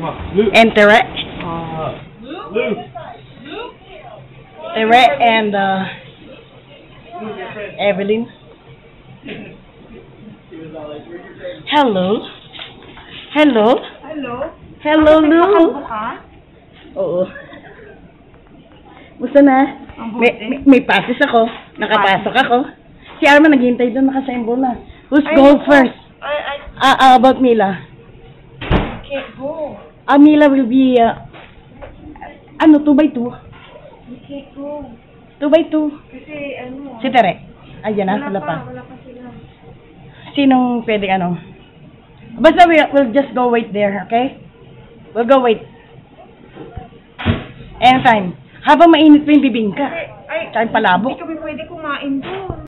And Tere. Tere and Evelyn. Hello. Hello. Hello? Hello, Lou. Oo. Gusto na? May passes ako. Nakapasok ako. Si Arma naghihintay doon, nakasembo na. Who's go first? About Mila. Can't go. Mila will be, 2x2. You can't go. 2x2. Kasi Si Tere. Ayan na, wala pa. Wala pa sila. Sinong pwedeng Basta we'll just go wait there, okay? We'll go wait. Anytime. Habang mainit pa yung bibingka. Tsaka yung palabok. Hindi kami pwede kumain doon.